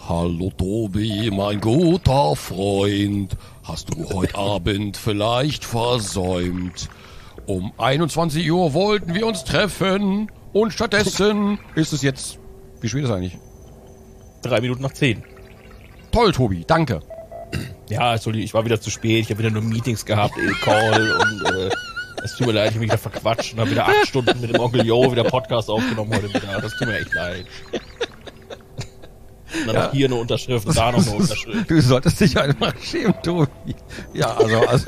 Hallo Tobi, mein guter Freund. Hast du heute Abend vielleicht versäumt? Um 21 Uhr wollten wir uns treffen und stattdessen ist es jetzt... Wie spät ist es eigentlich? 3 Minuten nach 10. Toll, Tobi, danke. Ja, Entschuldigung, ich war wieder zu spät. Ich habe wieder nur Meetings gehabt, Call und es tut mir leid, ich habe mich wieder verquatscht und habe wieder 8 Stunden mit dem Onkel Jo wieder Podcast aufgenommen heute wieder. Das tut mir echt leid. Und dann noch hier eine Unterschrift und da noch eine Unterschrift. Du solltest dich einfach schämen, Tobi. Ja, also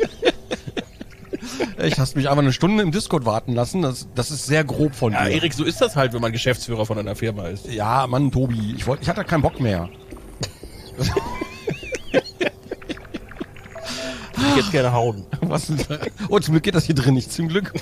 ich hast mich einfach eine Stunde im Discord warten lassen. Das ist sehr grob von dir. Ja, Erik, so ist das halt, wenn man Geschäftsführer von einer Firma ist. Ja, Mann, Tobi, ich hatte keinen Bock mehr. Ich würde jetzt gerne hauen. Was denn? Oh, zum Glück geht das hier drin nicht. Zum Glück.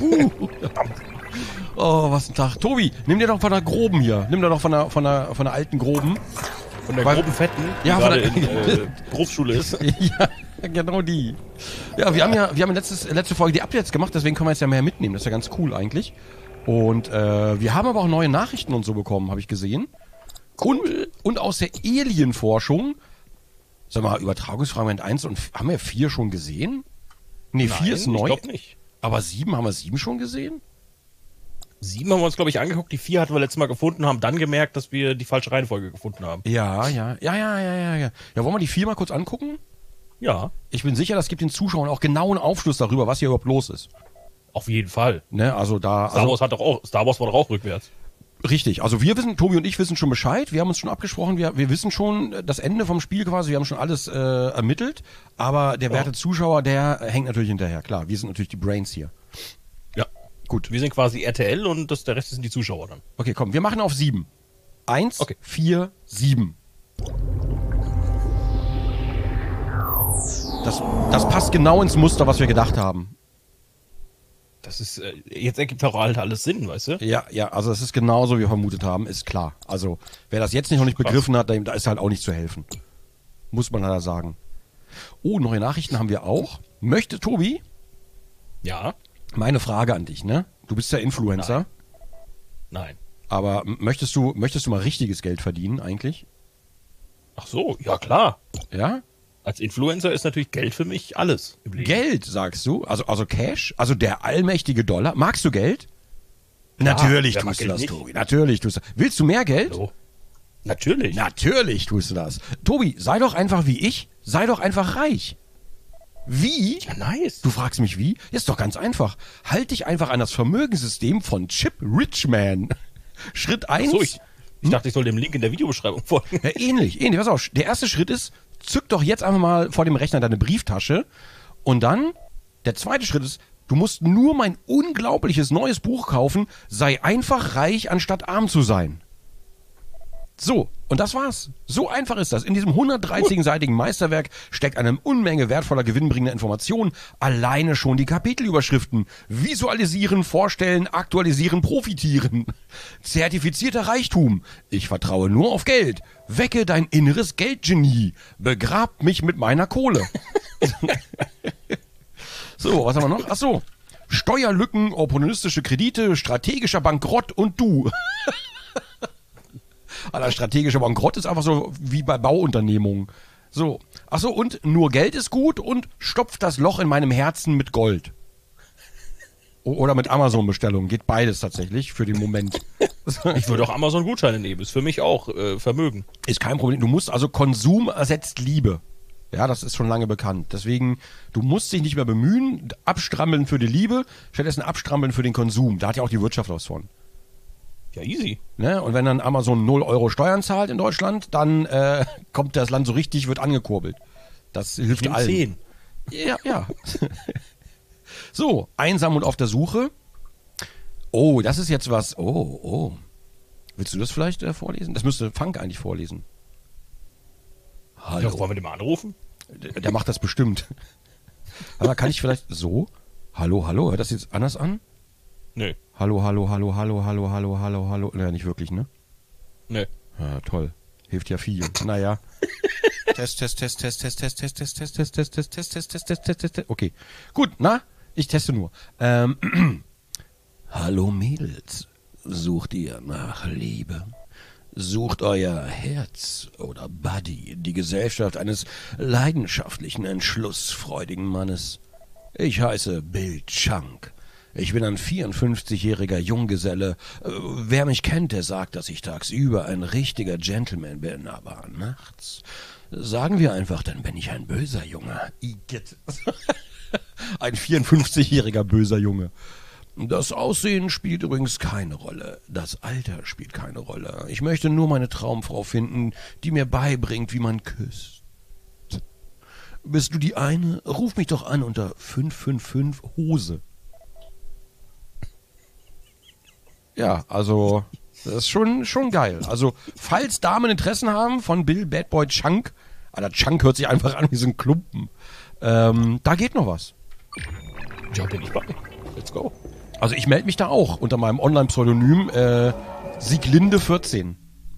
Oh, was ein Tag. Tobi, nimm dir doch von der Groben hier. Nimm dir doch von der alten Groben. Von der groben Fetten, die ja, gerade in Berufsschule ist. Ja, genau die. Ja, wir haben letzte Folge die Updates gemacht, deswegen können wir jetzt ja mehr mitnehmen. Das ist ja ganz cool eigentlich. Und wir haben aber auch neue Nachrichten und so bekommen, habe ich gesehen. Cool. Und aus der Alien-Forschung, sag mal, Übertragungsfragment 1 und haben wir 4 schon gesehen? Nee, 4 ist neu. Ich glaube nicht. Aber 7, haben wir 7 schon gesehen? 7 haben wir uns, glaube ich, angeguckt. Die 4 hatten wir letztes Mal gefunden, haben dann gemerkt, dass wir die falsche Reihenfolge gefunden haben. Ja. Ja, wollen wir die 4 mal kurz angucken? Ja. Ich bin sicher, das gibt den Zuschauern auch genauen Aufschluss darüber, was hier überhaupt los ist. Auf jeden Fall. Ne, also da... Star Wars war doch auch rückwärts. Richtig, also Tobi und ich wissen schon Bescheid, wir haben uns schon abgesprochen, wir wissen schon das Ende vom Spiel quasi, wir haben schon alles ermittelt, aber der werte Zuschauer, der hängt natürlich hinterher, klar, wir sind natürlich die Brains hier. Ja. Gut. Wir sind quasi RTL und der Rest sind die Zuschauer dann. Okay, komm, wir machen auf 7. 1, okay. 4, 7. Das passt genau ins Muster, was wir gedacht haben. Das ist, jetzt ergibt auch halt alles Sinn, weißt du? Ja, also es ist genauso, wie wir vermutet haben, ist klar. Also, wer das jetzt noch nicht begriffen hat, da ist halt auch nicht zu helfen. Muss man leider sagen. Oh, neue Nachrichten haben wir auch. Möchte Tobi? Ja. Meine Frage an dich, ne? Du bist ja Influencer. Nein. Aber möchtest du mal richtiges Geld verdienen eigentlich? Ach so, ja klar. Ja? Als Influencer ist natürlich Geld für mich alles im Leben. Geld, sagst du? Also Cash? Also der allmächtige Dollar? Magst du Geld? Ja, Natürlich tust du das, nicht. Tobi. Natürlich tust du das. Willst du mehr Geld? Hallo? Natürlich. Natürlich tust du das. Tobi, sei doch einfach wie ich. Sei doch einfach reich. Wie? Ja, nice. Du fragst mich wie? Ist doch ganz einfach. Halt dich einfach an das Vermögenssystem von Chip Richman. Schritt 1. So, ich dachte, ich soll dem Link in der Videobeschreibung folgen. Ja, ähnlich. Pass auf. Der erste Schritt ist, zück doch jetzt einfach mal vor dem Rechner deine Brieftasche. Und dann, der zweite Schritt ist, du musst nur mein unglaubliches neues Buch kaufen, sei einfach reich, anstatt arm zu sein. So, und das war's. So einfach ist das. In diesem 113-seitigen Meisterwerk steckt eine Unmenge wertvoller, gewinnbringender Informationen. Alleine schon die Kapitelüberschriften. Visualisieren, vorstellen, aktualisieren, profitieren. Zertifizierter Reichtum. Ich vertraue nur auf Geld. Wecke dein inneres Geldgenie. Begrab mich mit meiner Kohle. So, was haben wir noch? Ach so. Steuerlücken, opportunistische Kredite, strategischer Bankrott und du. Alter, strategischer Bankrott ist einfach so wie bei Bauunternehmungen. So. Achso, und nur Geld ist gut und stopft das Loch in meinem Herzen mit Gold. Oder mit Amazon-Bestellungen. Geht beides tatsächlich für den Moment. Ich würde auch Amazon-Gutscheine nehmen. Ist für mich auch Vermögen. Ist kein Problem. Du musst also Konsum ersetzt Liebe. Ja, das ist schon lange bekannt. Deswegen, du musst dich nicht mehr bemühen, abstrampeln für die Liebe, stattdessen abstrampeln für den Konsum. Da hat ja auch die Wirtschaft was von. Ja, easy. Ne? Und wenn dann Amazon 0 € Steuern zahlt in Deutschland, dann kommt das Land so richtig, wird angekurbelt. Das hilft allen. 10. Ja. So, einsam und auf der Suche. Oh, das ist jetzt was. Oh. Willst du das vielleicht vorlesen? Das müsste Funk eigentlich vorlesen. Hallo. Ja, wollen wir den mal anrufen? Der macht das bestimmt. Aber kann ich vielleicht so? Hallo. Hört das jetzt anders an? Nö. Hallo. Naja, nicht wirklich, ne? Nö. Ja, toll. Hilft ja viel. Naja. Test. Okay. Gut, na? Ich teste nur. Hallo Mädels. Sucht ihr nach Liebe? Sucht euer Herz oder Buddy die Gesellschaft eines leidenschaftlichen, entschlussfreudigen Mannes? Ich heiße Bill Chunk. Ich bin ein 54-jähriger Junggeselle. Wer mich kennt, der sagt, dass ich tagsüber ein richtiger Gentleman bin, aber nachts, sagen wir einfach, dann bin ich ein böser Junge. Igitt. Ein 54-jähriger böser Junge. Das Aussehen spielt übrigens keine Rolle. Das Alter spielt keine Rolle. Ich möchte nur meine Traumfrau finden, die mir beibringt, wie man küsst. Bist du die eine? Ruf mich doch an unter 555 Hose. Ja, also, das ist schon geil. Also, falls Damen Interessen haben von Bill Badboy Chunk, Alter, Chunk hört sich einfach an wie so ein Klumpen, da geht noch was. Ja, bin ich bei. Let's go. Also ich melde mich da auch unter meinem Online-Pseudonym Sieglinde14.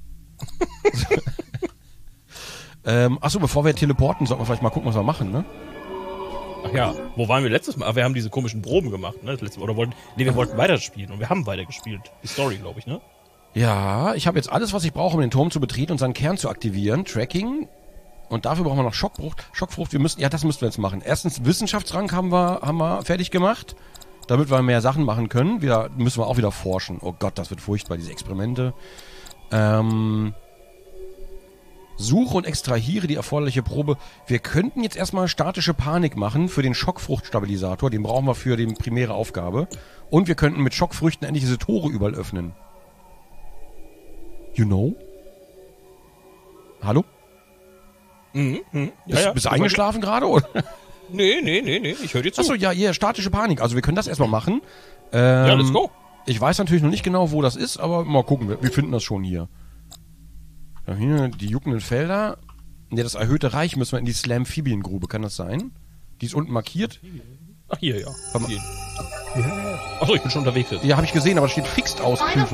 Achso, bevor wir teleporten, sollten wir vielleicht mal gucken, was wir machen, ne? Ach ja, wo waren wir letztes Mal? Ah, wir haben diese komischen Proben gemacht, ne? Das letzte Mal. Oder wir wollten weiterspielen und wir haben weitergespielt. Die Story, glaube ich, ne? Ja, ich habe jetzt alles, was ich brauche, um den Turm zu betreten und seinen Kern zu aktivieren. Tracking. Und dafür brauchen wir noch Schockfrucht. Das müssten wir jetzt machen. Erstens, Wissenschaftsrang haben wir fertig gemacht, damit wir mehr Sachen machen können. Müssen wir auch wieder forschen. Oh Gott, das wird furchtbar, diese Experimente. Suche und extrahiere die erforderliche Probe. Wir könnten jetzt erstmal statische Panik machen für den Schockfruchtstabilisator. Den brauchen wir für die primäre Aufgabe. Und wir könnten mit Schockfrüchten endlich diese Tore überall öffnen. You know? Hallo? Bist du eingeschlafen gerade, oder? Nee, ich höre dir zu. Achso, ja, hier, statische Panik. Also wir können das erstmal machen. Ja, let's go. Ich weiß natürlich noch nicht genau, wo das ist, aber mal gucken. Wir finden das schon hier. Ja, hier, die juckenden Felder. Ne, das erhöhte Reich müssen wir in die Slamphibien-Grube. Kann das sein? Die ist unten markiert. Ach, hier, ja. Achso, ich bin schon unterwegs jetzt. Ja, habe ich gesehen, aber da steht Fixed aus Prüfung.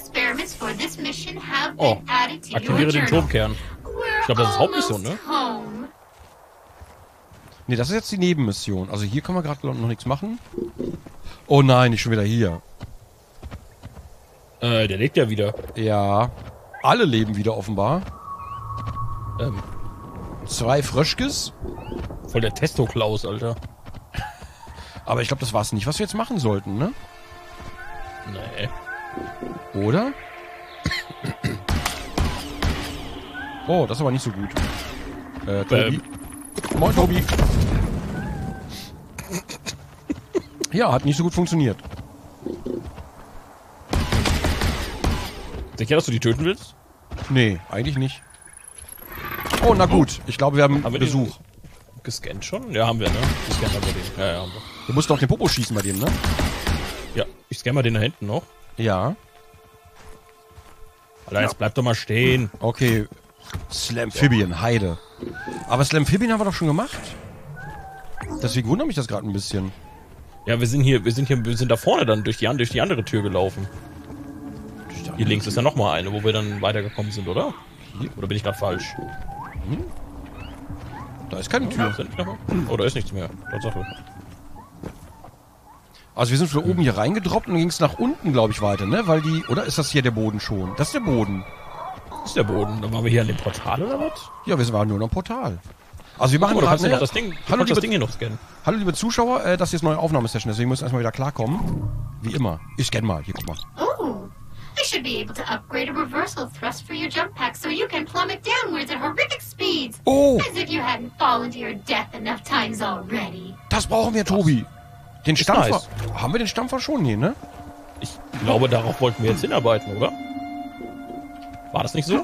Oh, aktiviere den Turmkern. Ich glaube, das ist Hauptmission, ne? Ne, das ist jetzt die Nebenmission. Also hier können wir gerade noch nichts machen. Oh nein, nicht schon wieder hier. Der lebt ja wieder. Ja. Alle leben wieder offenbar. 2 Fröschkes. Voll der Testo-Klaus, Alter. Aber ich glaube, das war's nicht, was wir jetzt machen sollten, ne? Nee. Oder? Oh, das ist aber nicht so gut. Tobi. Moin, Tobi. Ja, hat nicht so gut funktioniert. Sicher, dass du die töten willst? Nee, eigentlich nicht. Oh, na gut. Ich glaube, wir haben Besuch. Gescannt schon? Ja, haben wir, ne? Gescannt haben wir den. Ja, haben wir. Du musst doch den Popo schießen bei dem, ne? Ja, ich scanne mal den da hinten noch. Ja. Alter, jetzt bleib doch mal stehen. Okay. Slamphibien, Heide. Aber Slamphibien haben wir doch schon gemacht. Deswegen wundert mich das gerade ein bisschen. Ja, wir sind da vorne dann durch die andere Tür gelaufen. Hier links ist ja nochmal eine, wo wir dann weitergekommen sind, oder? Oder bin ich gerade falsch? Da ist keine Tür. Oder ist nichts mehr. Tatsache. Also wir sind von oben hier reingedroppt und dann ging es nach unten, glaube ich, weiter, ne? Weil oder ist das hier der Boden schon? Das ist der Boden. Das ist der Boden. Dann waren wir hier an dem Portal, oder was? Ja, wir waren nur noch am Portal. Also wir machen gerade das Ding hier noch scannen. Hallo liebe Zuschauer, das hier ist neue Aufnahmesession, deswegen müssen wir erstmal wieder klarkommen. Wie immer. Ich scanne mal, hier guck mal. Oh, I should be able to upgrade a reversal thrust for your jump pack so you can plummet downwards at horrific speeds. Oh! As if you hadn't fallen to your death enough times already. Das brauchen wir, Tobi. Den Stampfer. Nice. Haben wir den Stampfer schon hier, ne? Ich glaube, darauf wollten wir jetzt hinarbeiten, oder? War das nicht so?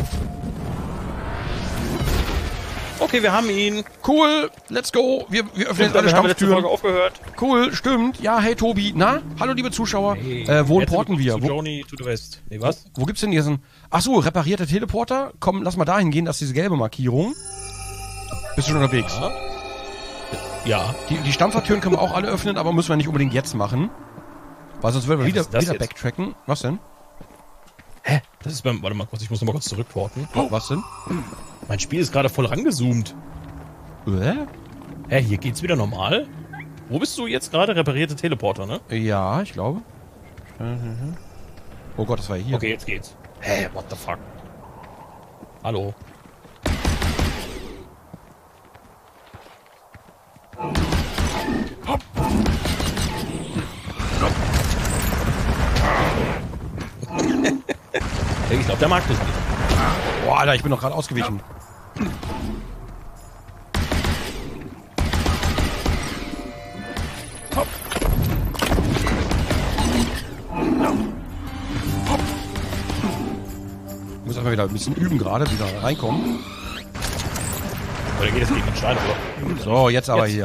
Okay, wir haben ihn. Cool, let's go. Wir öffnen jetzt alle Stampftüren. Aufgehört. Cool, stimmt. Ja, hey Tobi. Na, hallo liebe Zuschauer. Hey, wo porten wir? Journey to the West. Nee, was? Wo gibt's denn diesen... Achso, reparierter Teleporter. Komm, lass mal dahin gehen, das ist diese gelbe Markierung. Bist du schon unterwegs? Ja. Die Stampfertüren können wir auch alle öffnen, aber müssen wir nicht unbedingt jetzt machen. Weil sonst würden wir wieder backtracken. Was denn? Hä? Das ist warte mal kurz, ich muss noch mal kurz zurückporten. Oh, was denn? Mein Spiel ist gerade voll rangezoomt. Hä, hier geht's wieder normal? Wo bist du jetzt gerade? Reparierte Teleporter, ne? Ja, ich glaube. Oh Gott, das war hier. Okay, jetzt geht's. Hä, what the fuck? Hallo? Ich glaube, der mag das nicht. Boah, Alter, ich bin doch gerade ausgewichen. Ich muss einfach wieder ein bisschen üben gerade, wieder reinkommen. Oder geht es gegen den Stein, oder? So, jetzt aber Jetzt. hier.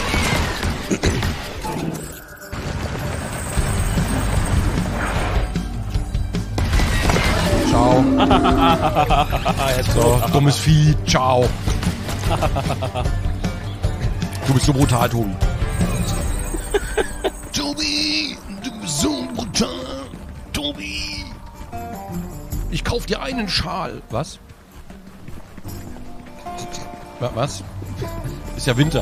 Ciao. So, dummes Vieh. Ciao. Du bist so brutal, Tobi. Tobi, du bist so brutal. Tobi. Ich kauf dir einen Schal. Was? Was? Ist ja Winter.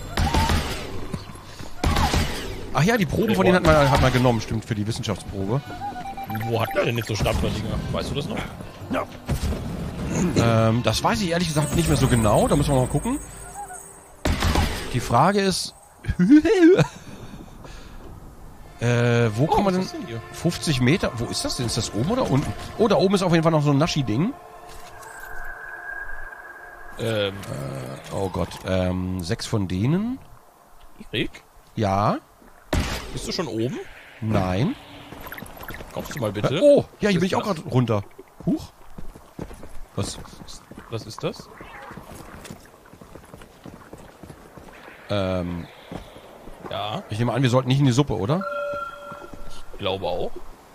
Ach ja, die Proben von denen hat man genommen, stimmt, für die Wissenschaftsprobe. Wo hat der denn nicht so Stammverdinger? Weißt du das noch? Ja. Das weiß ich ehrlich gesagt nicht mehr so genau. Da müssen wir mal gucken. Die Frage ist... wo kommen wir denn... 50 Meter? Wo ist das denn? Ist das oben oder unten? Oh, da oben ist auf jeden Fall noch so ein Naschi-Ding. Oh Gott. 6 von denen? Erik? Ja. Bist du schon oben? Nein. Kommst du mal bitte? Oh, ja, hier bin ich auch gerade runter. Huch. Was ist das? Ja, Ich nehme an, wir sollten nicht in die Suppe, oder? glaube auch.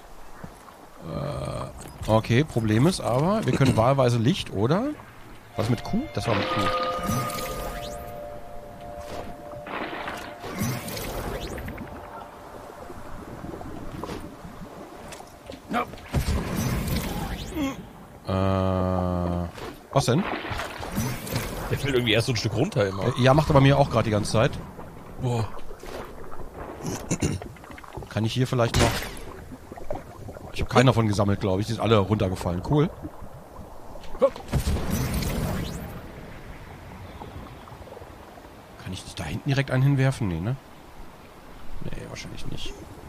Okay, Problem ist aber, wir können wahlweise Licht, oder? Was mit Q? Das war mit Q. Was denn? Der fällt irgendwie erst so ein Stück runter immer. Ja, macht aber mir auch gerade die ganze Zeit. Boah. Kann ich hier vielleicht noch... Ich habe keinen davon gesammelt, glaube ich. Die sind alle runtergefallen. Cool. Kann ich da hinten direkt einen hinwerfen? Nee, ne? Nee, wahrscheinlich nicht.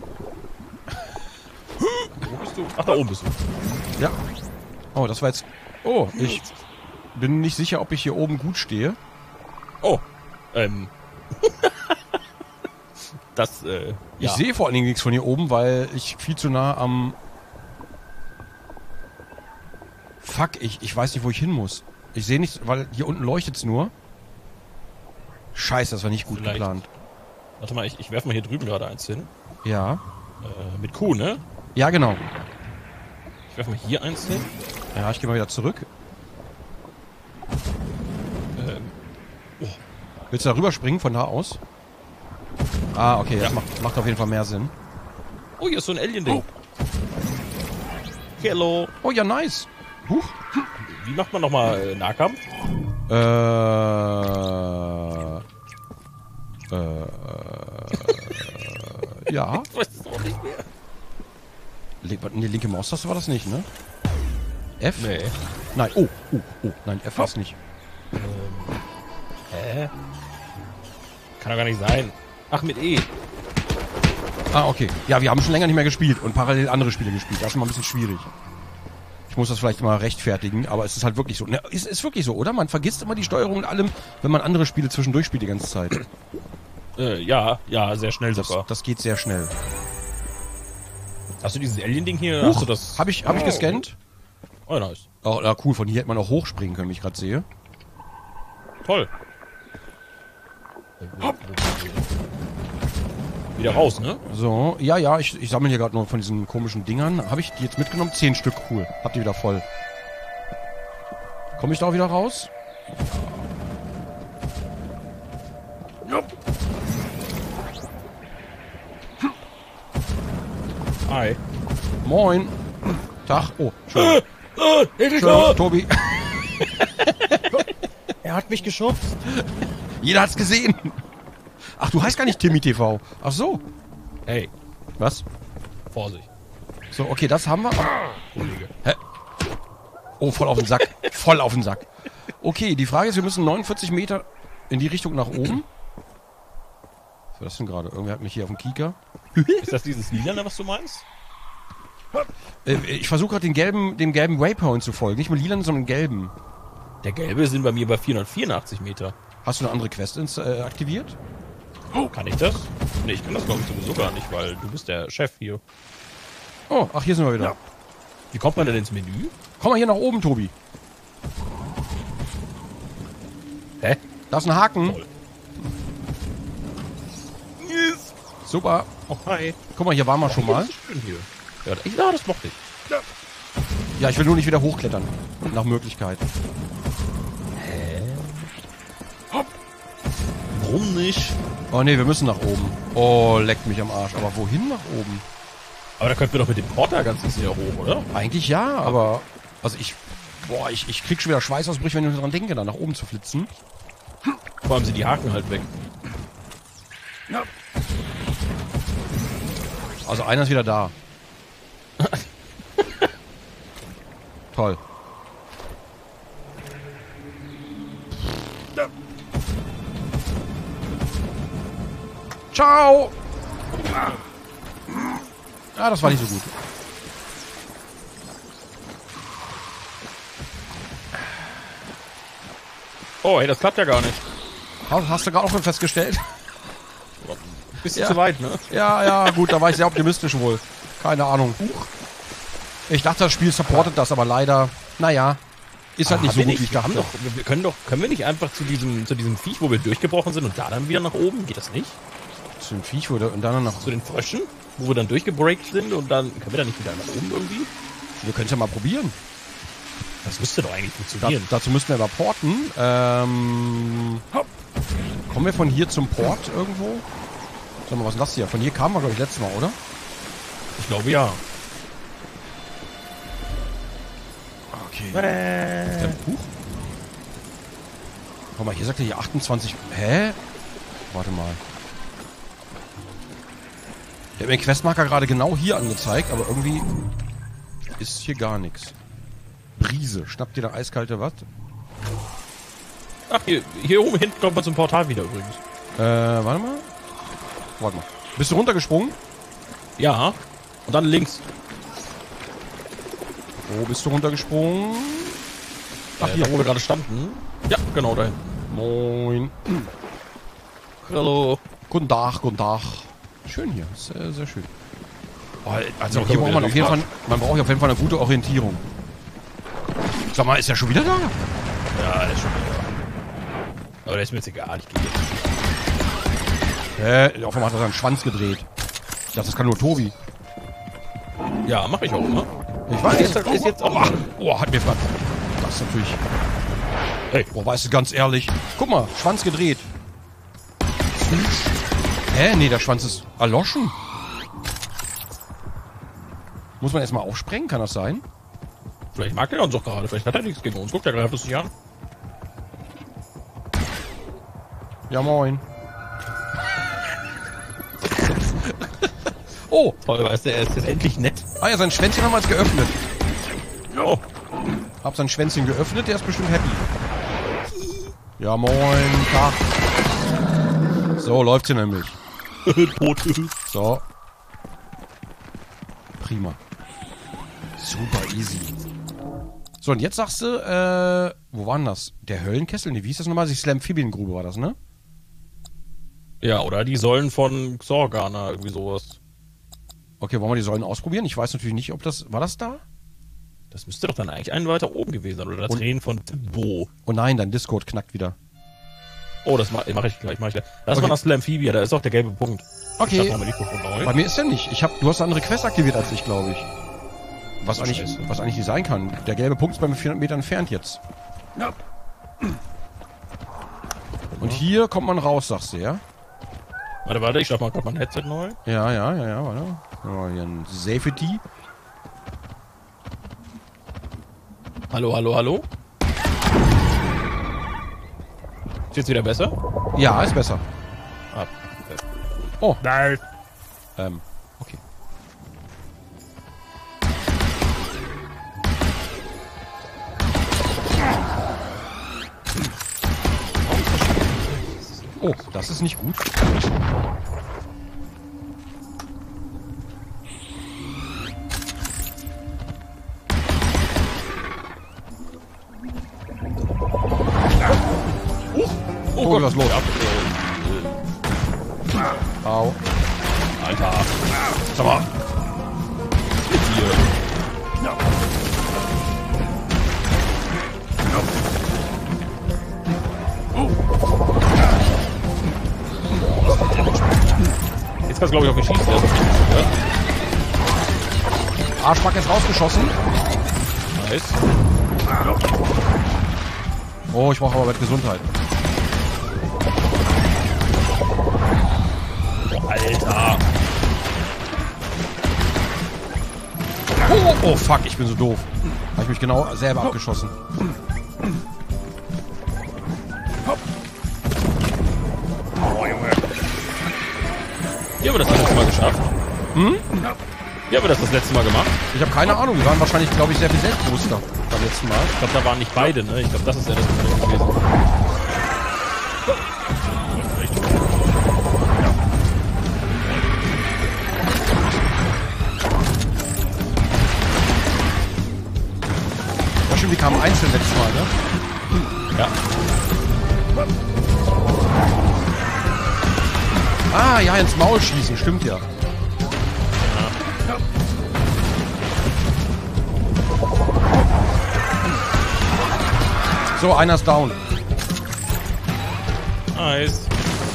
Wo bist du? Ach, da oben bist du. Ja. Oh, das war jetzt... Oh, ich bin nicht sicher, ob ich hier oben gut stehe. Oh, das, Ich ja. sehe vor allen Dingen nichts von hier oben, weil ich viel zu nah am... Fuck, ich weiß nicht, wo ich hin muss. Ich sehe nichts, weil hier unten leuchtet's nur. Scheiße, das war nicht gut Vielleicht. geplant. Warte mal, ich werf mal hier drüben gerade eins hin. Ja. Mit Q, ne? Ja, genau. Ich werf mal hier eins hin. Ja, ich gehe mal wieder zurück. Willst du da rüberspringen von da aus? Ah, okay, das Ja. macht auf jeden Fall mehr Sinn. Oh, hier ist so ein Alien-Ding. Hello. Oh ja, nice. Huch. Wie macht man nochmal Nahkampf? Ja. Ich weiß es auch nicht mehr. Die linke Maustaste war das nicht, ne? F? Nee. Nein, oh, nein, F war es nicht. Hä? Kann doch gar nicht sein. Ach, mit E. Ah, okay. Ja, wir haben schon länger nicht mehr gespielt und parallel andere Spiele gespielt. Das ist immer ein bisschen schwierig. Ich muss das vielleicht mal rechtfertigen, aber es ist halt wirklich so. Ne, ist wirklich so, oder? Man vergisst immer die Steuerung und allem, wenn man andere Spiele zwischendurch spielt die ganze Zeit. Ja, sehr schnell sogar. Das geht sehr schnell. Hast du dieses Alien-Ding hier? Huch, Hast du das? hab ich gescannt. Oh, nice. Oh, ja, cool. Von hier hätte man auch hochspringen können, wie ich gerade sehe. Toll. Wieder raus, ne? So, ja, ich sammle hier gerade noch von diesen komischen Dingern. Habe ich die jetzt mitgenommen? 10 Stück, cool. Hab die wieder voll. Komme ich da auch wieder raus? Hi. Moin. Tag. Oh, schön. Schön, Tobi. Er hat mich geschubst. Jeder hat's gesehen. Ach, du heißt gar nicht Timmy TV. Ach so. Hey, Was? Vorsicht. So, okay, das haben wir. Kollege. Hä? Oh, voll auf den Sack. Voll auf den Sack. Okay, die Frage ist, wir müssen 49 Meter in die Richtung nach oben. Was war das denn gerade? Irgendwer hat mich hier auf dem Kieker. Ist das dieses Lilane, was du meinst? Ich versuche gerade dem gelben Waypoint zu folgen. Nicht mehr lilan, sondern gelben. Der gelbe sind bei mir bei 484 Meter. Hast du eine andere Quest aktiviert? Oh, kann ich das? Nee, ich kann das glaube ich sowieso gar nicht, weil du bist der Chef hier. Oh, ach, hier sind wir wieder. Ja. Wie kommt man denn ins Menü? Komm mal hier nach oben, Tobi. Hä? Da ist ein Haken. Toll. Super. Oh, hi. Guck mal, hier waren wir schon mal. Das ist schön hier. Ja, das mochte ich. Ja, ich will nur nicht wieder hochklettern. Nach Möglichkeit. Warum nicht? Oh ne, wir müssen nach oben. Oh, leckt mich am Arsch. Aber wohin nach oben? Aber da könnten wir doch mit dem Porter ganz sicher hoch, oder? Eigentlich ja, aber... Also ich krieg schon wieder Schweißausbrüche, wenn ich daran denke, da nach oben zu flitzen. Vor allem sind die Haken halt weg. Ja. Also einer ist wieder da. Toll. Ciao! Ah, das war nicht so gut. Oh, hey, das klappt ja gar nicht. Hast du gerade auch schon festgestellt? Bisschen Ja. zu weit, ne? Ja, gut, da war ich sehr optimistisch wohl. Keine Ahnung. Ich dachte, das Spiel supportet das, aber leider, naja, ist halt nicht so gut, wie ich dachte. Können wir nicht einfach zu diesem Viech, wo wir durchgebrochen sind und da dann wieder nach oben? Geht das nicht? Zu dem Viech wurde und dann noch. Zu den Fröschen, wo wir dann durchgebreakt sind und dann können wir da nicht wieder nach oben irgendwie? Wir können es ja mal probieren. Das müsste doch eigentlich funktionieren. Dazu müssten wir aber porten. Kommen wir von hier zum Port irgendwo? Sag mal, was ist das hier? Von hier kamen wir, glaube ich, letztes Mal, oder? Ich glaube ja. Okay. Huch. Guck mal, hier sagt er hier 28. Hä? Warte mal. Der hat mir den Questmarker gerade genau hier angezeigt, aber irgendwie ist hier gar nichts. Brise. Schnappt dir da eiskalte was? Ach, hier oben hinten kommt man zum Portal wieder übrigens. Warte mal. Warte mal. Bist du runtergesprungen? Ja. Und dann links. Wo bist du runtergesprungen? Ach, hier, wo wir gerade standen. Ja, genau dahin. Moin. Hallo. Guten Tag, guten Tag. Schön hier. Sehr, sehr schön. Oh, also Ja, hier können braucht wir man auf jeden Fall, wieder man braucht auf jeden Fall eine gute Orientierung. Sag mal, ist er schon wieder da? Ja, der ist schon wieder. Aber der ist mir jetzt egal, ich gehe jetzt. Auf einmal hat er seinen Schwanz gedreht. Ich dachte, das kann nur Tobi. Ja, mach ich auch, ne? Ich weiß. Ist jetzt auch. Oh, hat mir was. Das ist natürlich... Hey. Oh, weißt du, ganz ehrlich. Guck mal, Schwanz gedreht. Hä? Nee, der Schwanz ist erloschen. Muss man erstmal aufsprengen, kann das sein? Vielleicht mag er uns doch gerade, vielleicht hat er nichts gegen uns. Guck, der greift es nicht an. Ja, moin. Oh, Toll, weißt du, er ist jetzt endlich nett. ah ja, sein Schwänzchen haben wir jetzt geöffnet. Oh. Hab sein Schwänzchen geöffnet, der ist bestimmt happy. Ja, moin, Tag. So, läuft's hier nämlich. Tot. So. Prima. Super easy. So, und jetzt sagst du, wo war denn das? Der Höllenkessel? Nee, wie hieß das nochmal? Die Slamphibien-Grube war das, ne? Ja, oder die Säulen von Xorgana, irgendwie sowas. Okay, wollen wir die Säulen ausprobieren? Ich weiß natürlich nicht, ob das... War das da? Das müsste doch dann eigentlich einen weiter oben gewesen sein. Oder das Und- Drehen von Bo. Oh nein, dein Discord knackt wieder. Oh, das mach ich gleich. Das Okay. war das Slamphibia, da ist auch der gelbe Punkt. Okay. Ich sag mal Mikrofon neu. Bei mir ist der nicht. Du hast eine andere Quest aktiviert als ich, glaube ich. Was Ach, eigentlich Scheiße. nicht sein kann. Der gelbe Punkt ist bei mir 400 Meter entfernt jetzt. Ja. Und hier kommt man raus, sagst du, ja? Warte, ich schlag mal gerade mein Headset neu. Ja, warte. Oh, hier ein Safety. Hallo? Ist jetzt wieder besser? Ja, ist besser. Ah, Oh, nein. okay. Oh, das ist nicht gut. Oh Gott, was ist los? Ja, Au. Alter. Sag mal. Mit dir. Jetzt kannst du, glaube ich, auf mich schießen. Ja? Arschback ist rausgeschossen. Nice. Oh, ich brauche aber mit Gesundheit. Alter. Oh, fuck, ich bin so doof. Habe ich mich genau selber abgeschossen. Oh, Junge. Wie haben wir das letzte Mal geschafft? Wie haben wir das letzte Mal gemacht? Ich habe keine Ahnung, wir waren wahrscheinlich, glaube ich, sehr viel selbstbewusster beim letzten Mal. Ich glaube, da waren nicht beide, ne? Ich glaube, das ist ja das Problem gewesen. Ja, stimmt, die kamen einzeln letztes Mal, ne? Ja. Ah, ja, ins Maul schießen, stimmt ja. So, einer ist down. Nice.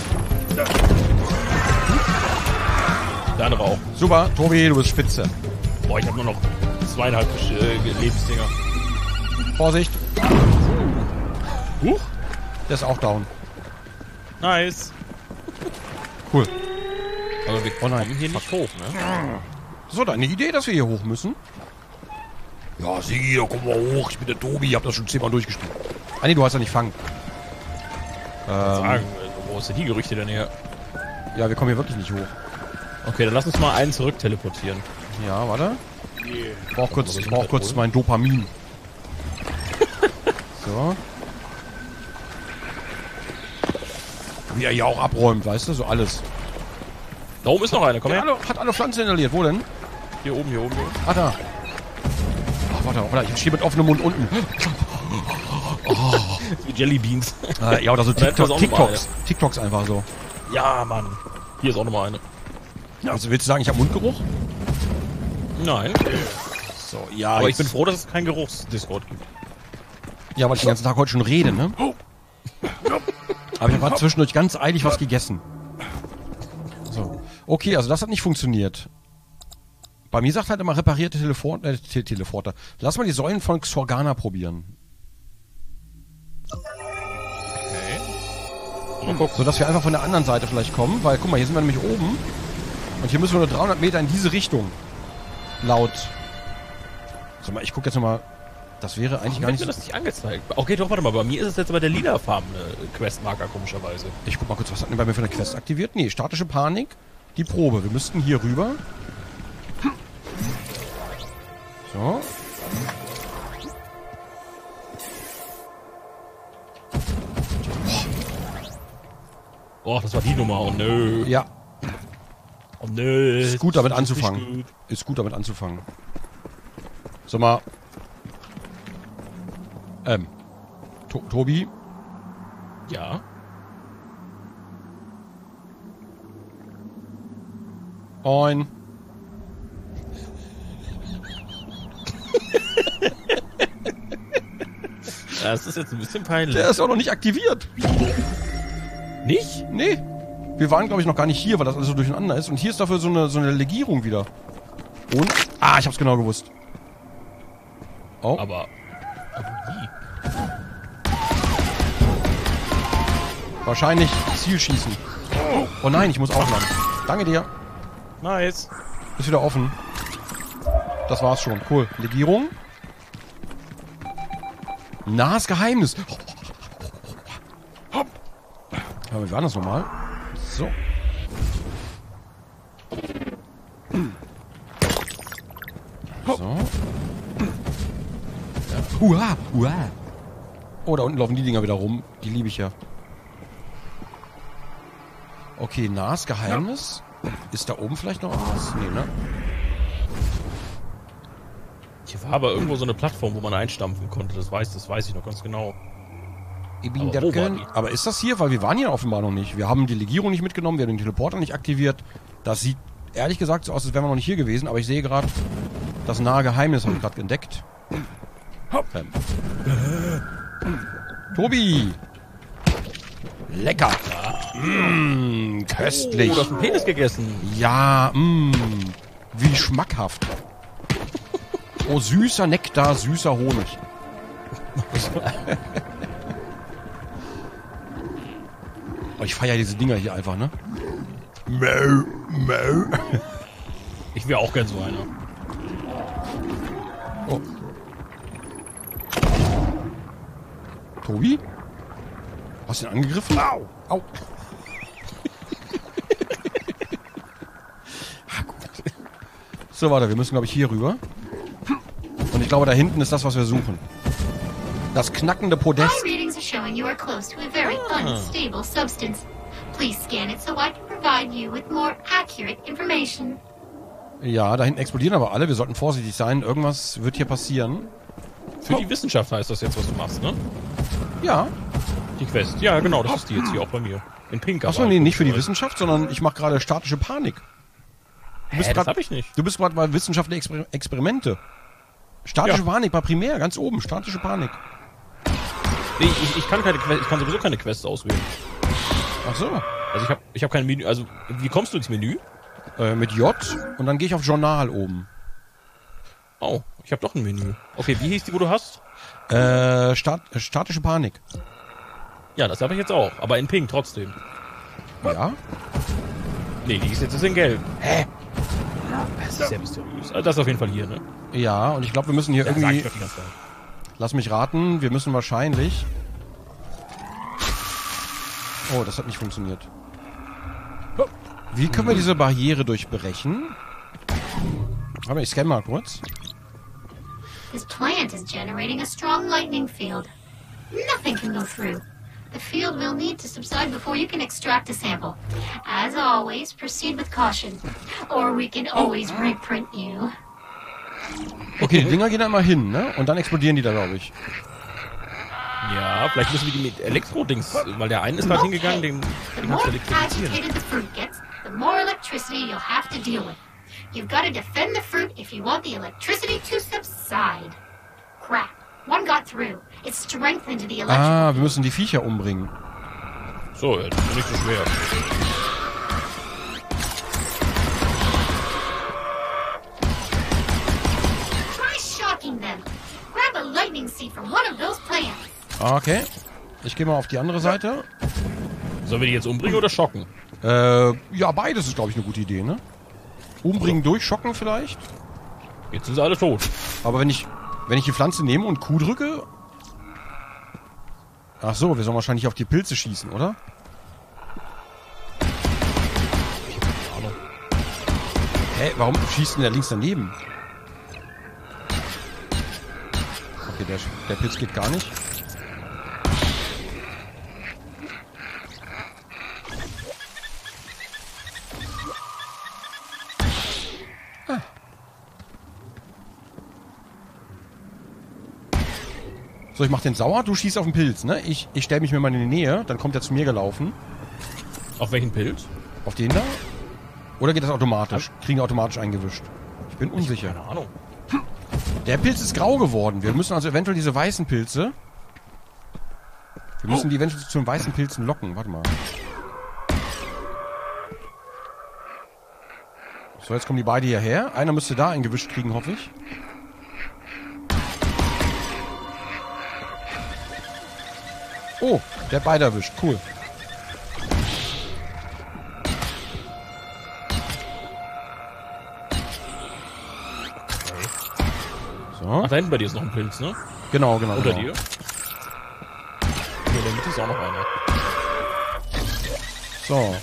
Der andere auch. Super, Tobi, du bist spitze. Boah, ich habe nur noch 2,5 Lebensdinger. Vorsicht, Huch. der ist auch down. Nice. Cool. Aber wir kommen nein. hier nicht hoch, ne? So, deine Idee, dass wir hier hoch müssen? Ja, sieh, da komm mal hoch. Ich bin der Tobi, ich hab das schon 10-mal durchgespielt. Ah, nee, du hast ja nicht fangen. Sagen, wo ist denn die Gerüchte denn her? Ja, wir kommen hier wirklich nicht hoch. Okay, dann lass uns mal einen zurück teleportieren. Ja, warte. Ich brauch kurz mein Dopamin. So. Wie er ja auch abräumt, weißt du, so alles. Da oben ist noch einer, komm her. Hat alle Pflanzen inhaliert, wo denn? Hier oben, hier oben. Hier oben. Ah, da. Ach, warte, ich stehe mit offenem Mund unten. Wie Jellybeans. Ja, oder so Da hätten wir auch noch mal TikToks einfach so. Ja, Mann. Hier ist auch nochmal eine. Also willst du sagen, ich habe Mundgeruch? Nein. So, ja. Aber ich bin froh, dass es keinen Geruchsdiscord gibt. Ja, weil ich den ganzen Tag heute schon rede, ne? Aber ich habe gerade zwischendurch ganz eilig was gegessen. So. Okay, also das hat nicht funktioniert. Bei mir sagt halt immer reparierte Teleporter. Lass mal die Säulen von Xorgana probieren. Okay. Mal gucken. So, dass wir einfach von der anderen Seite vielleicht kommen. Weil, guck mal, hier sind wir nämlich oben. Und hier müssen wir nur 300 Meter in diese Richtung. Laut. So, mal, ich gucke jetzt nochmal. Das wäre eigentlich gar nicht Warum wird mir das nicht angezeigt? Okay, doch, warte mal. Bei mir ist es jetzt aber der lilafarbene Questmarker, komischerweise. Ich guck mal kurz, was hat denn bei mir für eine Quest aktiviert? Nee, statische Panik. Die Probe. Wir müssten hier rüber. So. Oh, das war die Nummer. Oh, nö. Ja, Oh, nö. ist gut damit Das ist nicht anzufangen. gut. Ist gut damit anzufangen. So mal. Tobi. Ja. Moin. Das ist jetzt ein bisschen peinlich. Der ist auch noch nicht aktiviert. Nicht? Nee. Wir waren, glaube ich, noch gar nicht hier, weil das alles so durcheinander ist. Und hier ist dafür so eine Legierung wieder. Und? Ah, ich hab's genau gewusst. Oh. Aber wie? Wahrscheinlich Zielschießen. Oh nein, ich muss aufladen. Danke dir. Nice. Ist wieder offen. Das war's schon. Cool. Legierung. Nahes Geheimnis. Aber wie war das nochmal? So. So. Ja. Uha, uha. Oh, da unten laufen die Dinger wieder rum. Die liebe ich ja. Okay, Nas Geheimnis. Ist da oben vielleicht noch was? Nee, ne? Hier war aber irgendwo so eine Plattform, wo man einstampfen konnte. Das weiß ich noch ganz genau. Aber, wo war die? aber ist das hier? Weil wir waren hier offenbar noch nicht. Wir haben die Legierung nicht mitgenommen, wir haben den Teleporter nicht aktiviert. Das sieht ehrlich gesagt so aus, als wären wir noch nicht hier gewesen. Aber ich sehe gerade, das nahe Geheimnis habe ich gerade entdeckt. Tobi! Lecker! Köstlich! Oh, du hast einen Penis gegessen. Ja, wie schmackhaft. Oh, süßer Nektar, süßer Honig. Oh, ich feiere diese Dinger hier einfach, ne? Mau, mau. Ich wäre auch gern so einer. Oh. Tobi? Hast du ihn angegriffen? Au! Au! Ah, gut. So, warte, wir müssen, glaube ich, hier rüber. Und ich glaube, da hinten ist das, was wir suchen. Das knackende My Podest. readings are showing you are close to a very unstable substance. Please scan it so I can provide you with more accurate information. Ja, da hinten explodieren aber alle. Wir sollten vorsichtig sein. Irgendwas wird hier passieren. Für die Wissenschaft heißt das jetzt, was du machst, ne? Ja. Die Quest. Ja, genau, das ist die jetzt hier auch bei mir. In Pink. Achso, nee, nicht für die Wissenschaft, sondern ich mache gerade statische Panik. Das hab ich nicht. Du bist gerade bei wissenschaftlichen Experimente. Statische Ja. Panik bei Primär, ganz oben. Statische Panik. Nee, ich kann keine Quest, ich kann sowieso keine Quests auswählen. Ach so. Also ich hab kein Menü. Also, wie kommst du ins Menü? Mit J und dann gehe ich auf Journal oben. Oh, ich habe doch ein Menü. Okay, wie hieß die, wo du hast? Statische Panik. Ja, das habe ich jetzt auch. Aber in Pink trotzdem. Ja? Nee, die ist jetzt in Gelb. Hä? Das ist sehr mysteriös. Also das ist auf jeden Fall hier, ne? Ja, und ich glaube, wir müssen hier Ja, sag irgendwie... ich doch die ganze Zeit. Lass mich raten, wir müssen wahrscheinlich... Oh, das hat nicht funktioniert. Wie können wir diese Barriere durchbrechen? Aber ich scanne mal kurz. This plant is generating a strong lightning field. Nothing can go through. The field will need to subside before you can extract a sample. As always, proceed with caution. Or we can always reprint you. Okay, die Dinger gehen da immer hin, ne? Und dann explodieren die da, glaube ich. Ja, vielleicht müssen wir die mit Elektrodings, weil der eine ist gerade hingegangen, den The kannst more du elektrifizieren. agitated the fruit gets, the more electricity you'll have to deal with. You've got to defend the fruit if you want the electricity to subside. Crap. One got through. It strengthened the electrical. Ah, wir müssen die Viecher umbringen. So, ja, das ist nicht so schwer. Try shocking them. Grab a lightning seed from one of those plants. Okay. Ich gehe mal auf die andere Seite. Sollen wir die jetzt umbringen oder schocken? Ja, beides ist, glaube ich, eine gute Idee, ne? Umbringen, durchschocken vielleicht. Jetzt sind sie alle tot. Aber wenn ich die Pflanze nehme und Q drücke... Ach so, wir sollen wahrscheinlich auf die Pilze schießen, oder? Hä, warum schießt denn der links daneben? Okay, der Pilz geht gar nicht. So, ich mach den sauer, du schießt auf den Pilz, ne? Ich stell mich mir mal in die Nähe, dann kommt er zu mir gelaufen. Auf welchen Pilz? Auf den da? Oder geht das automatisch? Kriegen wir automatisch eingewischt? Ich bin unsicher. Keine Ahnung. Der Pilz ist grau geworden. Wir müssen also eventuell diese weißen Pilze... Wir müssen die eventuell zu den weißen Pilzen locken. Warte mal. So, jetzt kommen die beide hierher. Einer müsste da eingewischt kriegen, hoffe ich. Oh, der hat beide erwischt. Cool. So. Ach, da hinten bei dir ist noch ein Pilz, ne? Genau. Unter genau. dir. In der Mitte ist auch noch einer. So.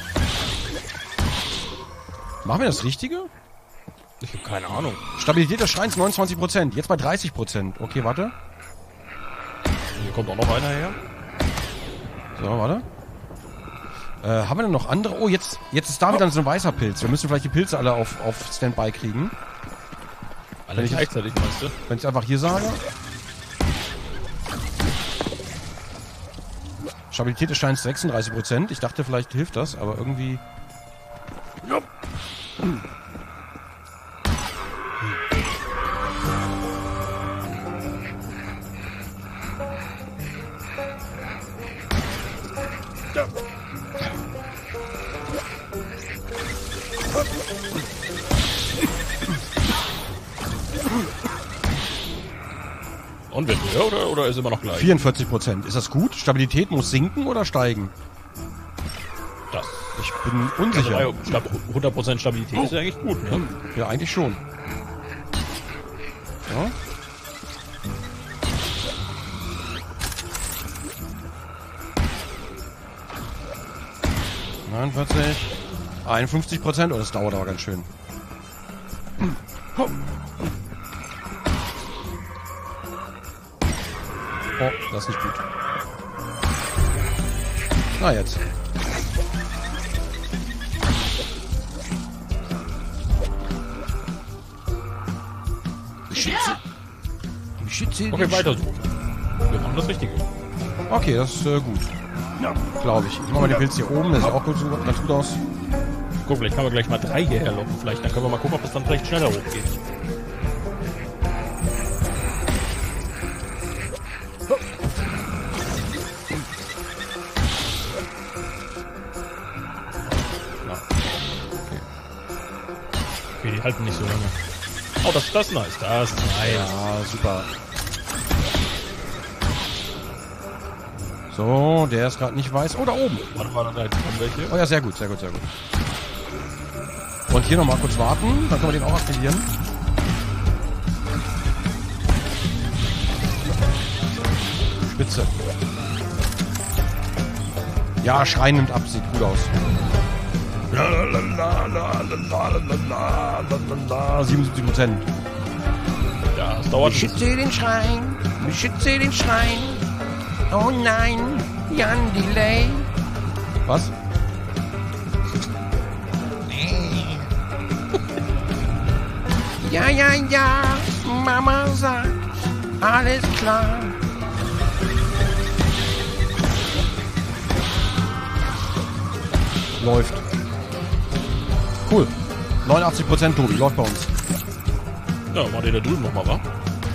Machen wir das Richtige? Ich habe keine Ahnung. Stabilität des Schreins 29%. Jetzt bei 30%. Okay, warte. Hier kommt auch noch einer her. So, warte. Haben wir denn noch andere? Oh, jetzt ist da wieder so ein weißer Pilz. Wir müssen vielleicht die Pilze alle auf Standby kriegen. Alle gleichzeitig, meinst du? Wenn ich einfach hier sage. Stabilität des Steins 36%. Ich dachte, vielleicht hilft das, aber irgendwie... Und wird höher oder ist immer noch gleich? 44%. Ist das gut? Stabilität muss sinken oder steigen? Das. Ich bin unsicher. Also, ich glaube, 100% Stabilität ist ja eigentlich gut, ne? Ja, eigentlich schon. Ja. ...49... 51%. Oh, das dauert aber ganz schön. Oh, das ist nicht gut. Na jetzt. Beschütze. Okay, weiter so. Wir machen das Richtige. Okay, das ist gut. Ja, glaube ich. Ich mache mal die Pilze hier oben, das sieht auch ganz gut aus. Guck, vielleicht kann man gleich mal 3 hierher locken. Vielleicht, dann können wir mal gucken, ob es dann vielleicht schneller hochgeht. Okay, die halten nicht so lange. Oh, das ist nice. Das ist nice. Ja, super. So, der ist gerade nicht weiß. Oh, da oben. Warte mal, da kommen welche. Oh ja, sehr gut, sehr gut, sehr gut. Und hier nochmal kurz warten, dann können wir den auch aktivieren. Spitze. Ja, Schreien nimmt ab, sieht gut aus. 77%. Ja, es dauert. Beschütze den Schrein, beschütze den Schrein. Oh nein, Jan Delay. Was? Ja, ja, ja, Mama sagt, alles klar. Läuft. Cool. 89% Tobi, läuft bei uns. Ja, mach den da drüben nochmal, wa?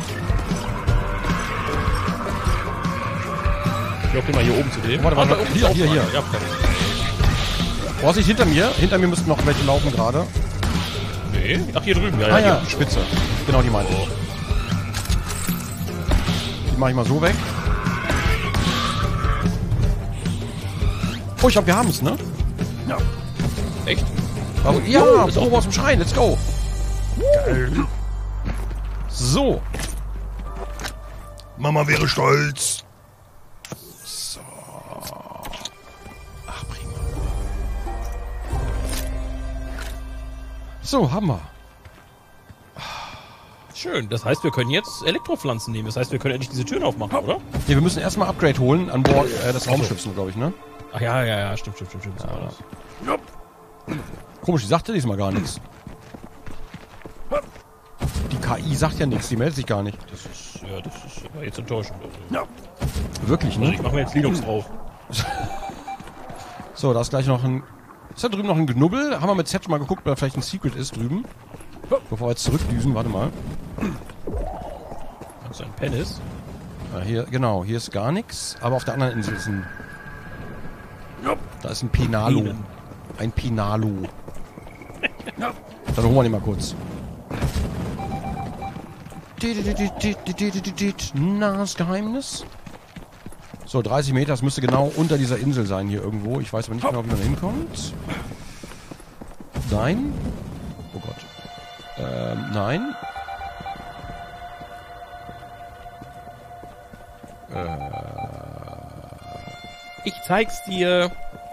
Ich glaub, den mal hier oben zu dem. Warte, hier. Ja, perfekt. Vorsicht, hinter mir. Hinter mir müssten noch welche laufen gerade. Nee, ach, hier drüben. Ja, Ah ja, hier. Spitze. Genau, die meinte ich. Die mache ich mal so weg. Oh, ich glaube, wir haben es, ne? Ja. Echt? Also, ja, ist auch Probe aus dem Schrein, let's go. Geil. So. Mama wäre stolz. So. Ach, prima. So, haben wir. Schön. Das heißt, wir können jetzt Elektropflanzen nehmen. Das heißt, wir können endlich diese Türen aufmachen, oder? Ne, wir müssen erstmal Upgrade holen an Bord des Raumschiffs, glaube ich, ne? Ach ja, stimmt. So war das. Komisch, die sagte diesmal gar nichts. Die KI sagt ja nichts, die meldet sich gar nicht. Das ist aber jetzt enttäuschend. Also. Wirklich, Also ne? ich mache mir jetzt Linux drauf. So, da ist gleich noch ein... Ist da drüben noch ein Knubbel? Haben wir mit Z schon mal geguckt, ob da vielleicht ein Secret ist drüben? Bevor wir jetzt zurückdüsen, warte mal. Also ein Penis. Ja, hier, genau, hier ist gar nichts. Aber auf der anderen Insel ist ein... Da ist ein Pinalo. Penen. Ein Pinalo. Dann holen wir den mal kurz. Na, das Geheimnis? So, 30 Meter, das müsste genau unter dieser Insel sein hier irgendwo. Ich weiß aber nicht genau, wie man da hinkommt. Nein. Oh Gott. Nein. Ich zeig's dir.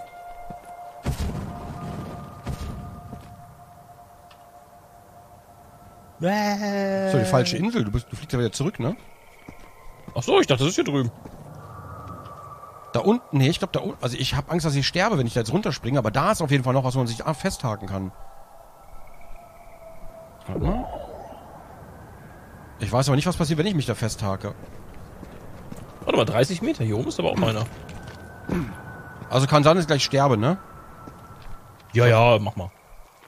So, die falsche Insel. Du fliegst ja wieder zurück, ne? Ach so, ich dachte, das ist hier drüben. Da unten, nee, ich glaube da unten, also ich habe Angst, dass ich sterbe, wenn ich da jetzt runterspringe, aber da ist auf jeden Fall noch was, wo man sich festhaken kann. Warte mal. Ich weiß aber nicht, was passiert, wenn ich mich da festhake. Warte mal, 30 Meter. Hier oben ist aber auch einer. Also kann sein, dass ich gleich sterbe, ne? Ja, mach mal.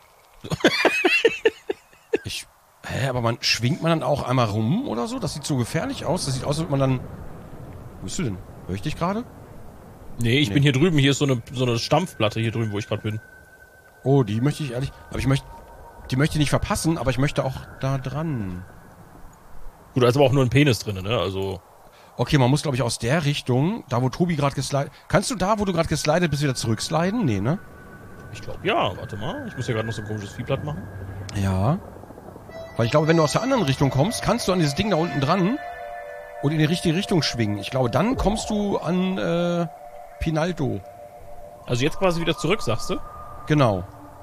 Aber schwingt man dann auch einmal rum oder so? Das sieht so gefährlich aus. Das sieht aus, als ob man dann... Wo bist du denn? Hör ich dich gerade? Nee, ich bin hier drüben. Hier ist so eine Stampfplatte hier drüben, wo ich gerade bin. Oh, die möchte ich ehrlich... Aber die möchte ich nicht verpassen, aber ich möchte auch da dran. Gut, da ist aber auch nur ein Penis drin, ne? Also... Okay, man muss, glaube ich, aus der Richtung, da wo Tobi gerade geslidet... Kannst du da, wo du gerade geslidet bist, wieder zurücksliden? Nee, ne? Ich glaube, ja. Warte mal. Ich muss ja gerade noch so ein komisches Viehblatt machen. Ja. Weil ich glaube, wenn du aus der anderen Richtung kommst, kannst du an dieses Ding da unten dran und in die richtige Richtung schwingen. Ich glaube, dann kommst du an Pinalto. Also jetzt quasi wieder zurück, sagst du? Genau.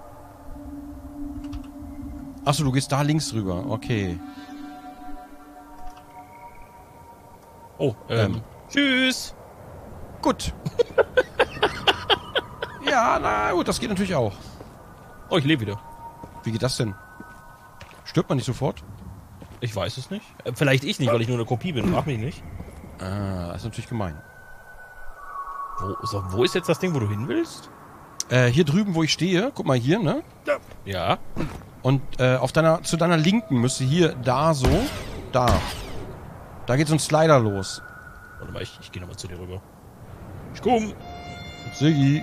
Achso, du gehst da links rüber. Okay. Oh, tschüss. Gut. Ja, na gut, das geht natürlich auch. Oh, ich lebe wieder. Wie geht das denn? Stirbt man nicht sofort? Ich weiß es nicht. Vielleicht ich nicht, weil ich nur eine Kopie bin. Frag mich nicht. Ah, das ist natürlich gemein. Wo ist jetzt das Ding, wo du hin willst? Hier drüben, wo ich stehe, guck mal hier, ne? Ja. Und zu deiner Linken müsste hier, da so, da. Da geht so ein Slider los. Warte mal, ich gehe nochmal zu dir rüber. Ich komm. Siggi.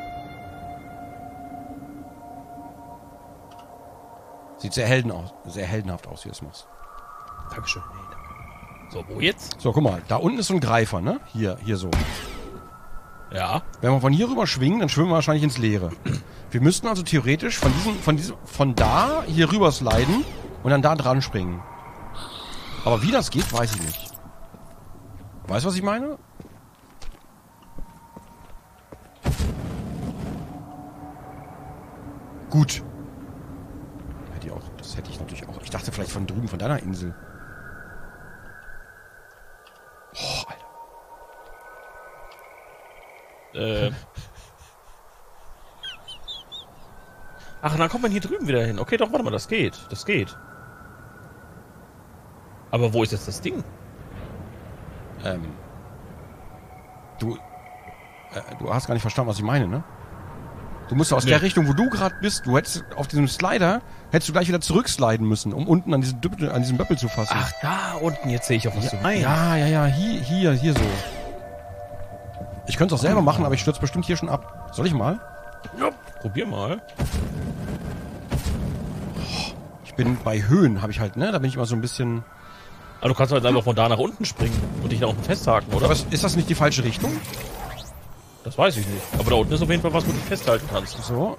Sieht sehr heldenhaft aus, wie du es machst. Dankeschön. So, wo jetzt? So, guck mal, da unten ist so ein Greifer, ne? Hier so. Ja. Wenn wir von hier rüber schwingen, dann schwimmen wir wahrscheinlich ins Leere. Wir müssten also theoretisch von da hier rüber sliden und dann da dran springen. Aber wie das geht, weiß ich nicht. Weißt du, was ich meine? Gut. Das hätte ich natürlich auch. Ich dachte vielleicht von drüben, von deiner Insel. Oh, Alter. Ach, dann kommt man hier drüben wieder hin. Okay, doch, warte mal, das geht. Das geht. Aber wo ist jetzt das Ding? Du hast gar nicht verstanden, was ich meine, ne? Du musst aus der Richtung, wo du gerade bist, du hättest auf diesem Slider, hättest du gleich wieder zurücksliden müssen, um unten an diesem Böppel zu fassen. Ach, da unten, jetzt sehe ich auch, was du meinst. Ja, hier so. Ich könnte es auch selber machen, aber ich stürze bestimmt hier schon ab. Soll ich mal? Ja, probier mal. Ich bin bei Höhen, habe ich halt, ne? Da bin ich immer so ein bisschen... Aber du kannst halt einfach von da nach unten springen und dich da unten festhaken, oder? Aber ist das nicht die falsche Richtung? Das weiß ich nicht. Aber da unten ist auf jeden Fall was, wo du dich festhalten kannst. So.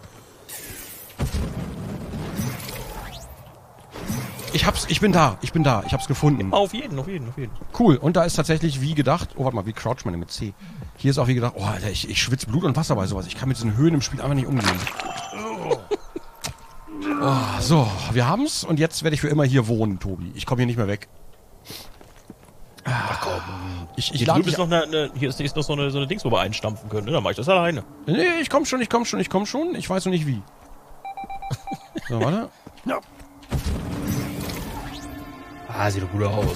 Ich bin da. Ich hab's gefunden. Auf jeden. Cool. Und da ist tatsächlich wie gedacht, oh, warte mal, wie croucht man denn mit C? Hier ist auch wie gedacht, oh, Alter, ich schwitze Blut und Wasser bei sowas. Ich kann mit diesen Höhen im Spiel einfach nicht umgehen. Oh, so, wir haben's und jetzt werde ich für immer hier wohnen, Tobi. Ich komme hier nicht mehr weg. Ach komm. Ich Hier drüben ist noch hier ist noch so eine Dings, wo wir einstampfen können, ne? Dann mach ich das alleine. Nee, ich komm schon. Ich weiß noch nicht wie. So, warte. Ja. Ah, sieht doch gut aus.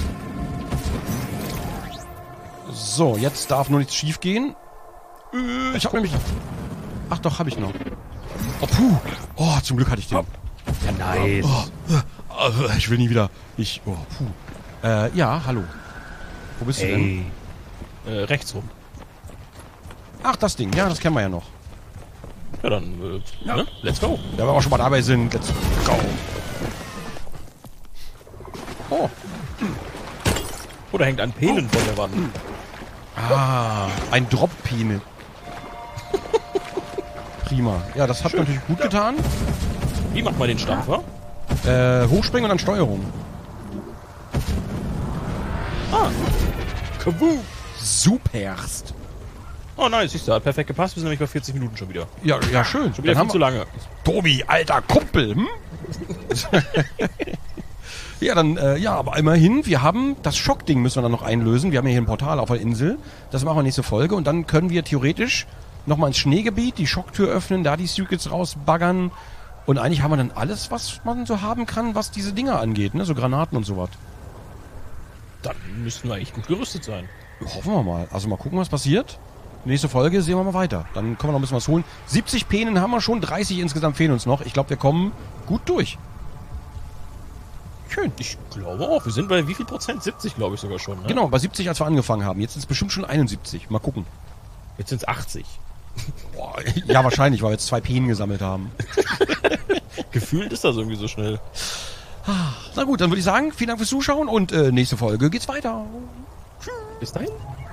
So, jetzt darf nur nichts schief gehen. Ich hab nämlich... Ach doch, hab ich noch. Oh, puh. Oh, zum Glück hatte ich den. Ja, nice. Ich will nie wieder... Oh, puh. Ja, hallo. Wo bist du denn? Rechts rum. Ach, das Ding. Ja, das kennen wir ja noch. Ja, dann, ne? Let's go. Ja, wenn wir auch schon mal dabei sind, let's go. Oh. Oh, da hängt ein Penen von der Wand. Ah, ein Drop-Pene. Prima. Ja, das hat natürlich gut getan. Wie macht man den Stampfer? Hochspringen und dann Steuerung. Ah. Kaboom. Superst. Oh nice, siehst du, hat perfekt gepasst. Wir sind nämlich bei 40 Minuten schon wieder. Ja, schön. Schon wieder viel zu lange. Tobi, alter Kumpel, hm? Ja, dann, aber immerhin, wir haben das Schockding müssen wir dann noch einlösen. Wir haben ja hier ein Portal auf der Insel. Das machen wir nächste Folge. Und dann können wir theoretisch nochmal ins Schneegebiet, die Schocktür öffnen, da die Secrets rausbaggern. Und eigentlich haben wir dann alles, was man so haben kann, was diese Dinger angeht, ne? So Granaten und sowas. Dann müssten wir eigentlich gut gerüstet sein. Hoffen wir mal. Also mal gucken, was passiert. Nächste Folge sehen wir mal weiter. Dann können wir noch ein bisschen was holen. 70 Penen haben wir schon, 30 insgesamt fehlen uns noch. Ich glaube, wir kommen gut durch. Schön. Ich glaube auch. Wir sind bei wie viel Prozent? 70, glaube ich sogar schon. Ne? Genau, bei 70, als wir angefangen haben. Jetzt sind es bestimmt schon 71. Mal gucken. Jetzt sind es 80. Boah, ja, wahrscheinlich, weil wir jetzt 2 Penen gesammelt haben. Gefühlt ist das irgendwie so schnell. Na gut, dann würde ich sagen, vielen Dank fürs Zuschauen und nächste Folge geht's weiter. Bis dahin.